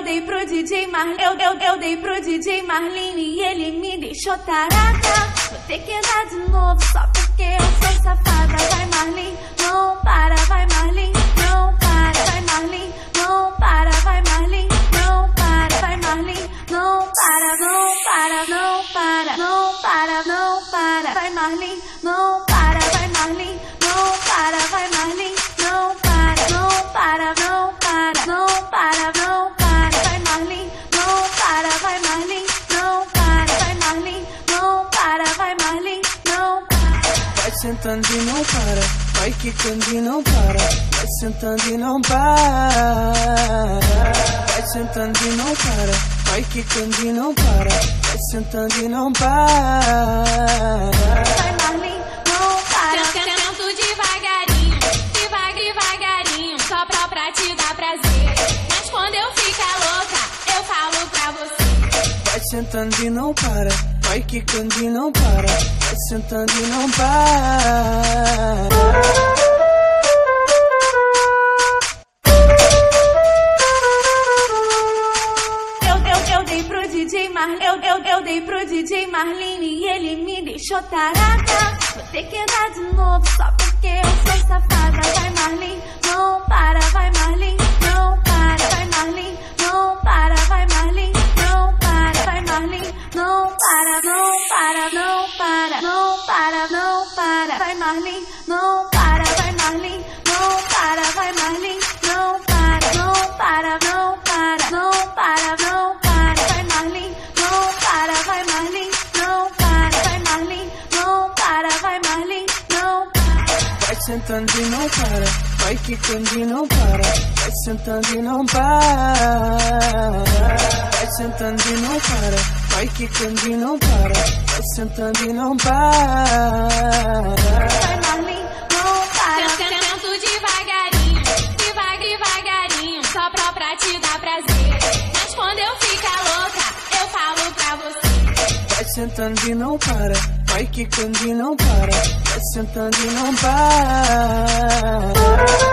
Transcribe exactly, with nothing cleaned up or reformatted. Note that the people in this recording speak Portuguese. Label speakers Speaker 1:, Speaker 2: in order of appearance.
Speaker 1: dei pro D J Marlin, eu, eu, eu dei pro D J Marlin e ele me deixou tarada. Vou ter que dar de novo só porque eu sou safada. Vai Marlin, não para, vai Marlin, não para, vai Marlin, não para, vai Marlin, não para, vai Marlin, não para, não para, não para, não para, não para, vai Marlin, não para, vai Marlin, não para, vai Marlin, não para, não para, não para, não para, não para, vai Marlin, não para, vai Marlin, não para, vai Marlin, não para, vai Marlin, não para.
Speaker 2: Vai sentando e não para, vai quicando e não para, vai sentando e não para. Vai sentando e não para, vai quicando e não para, vai sentando e não para.
Speaker 1: Vai Marlin, não para.
Speaker 3: Sento devagarinho, devagar, devagarinho, só pra, pra te dar prazer. Mas quando eu ficar louca, eu falo pra você.
Speaker 2: Vai sentando e não para, vai quicando e não para, vai sentando e não para.
Speaker 1: Eu dei pro D J Marlin, eu, eu, eu dei pro D J Marlin e ele me deixou tarada. Vou ter que dar de novo só porque eu sou safada. Vai Marlin, não para, vai Marlin, não para, vai Marlin, não para, vai Marlin, não para, vai Marlin, não para, não para, não para, não para, não para, vai Marlin, não para, vai Marlin, não para, vai Marlin, não para, não para, não para, não para, não para. Vai Marlin, não para, vai Marlin, não para, vai Marlin, não para, vai Marlin, não para.
Speaker 2: Vai sentando e não para, vai quicando e não para, vai sentando e não para. Vai sentando e não para, vai quicando e não para, vai sentando e não para.
Speaker 1: Vai Marlin, não para.
Speaker 3: Sento devagarinho, devagar, devagarinho, só pra, pra te dar prazer. Mas quando eu ficar louca, eu falo pra você.
Speaker 2: Vai sentando e não para, vai quicando e não para, vai sentando e não para.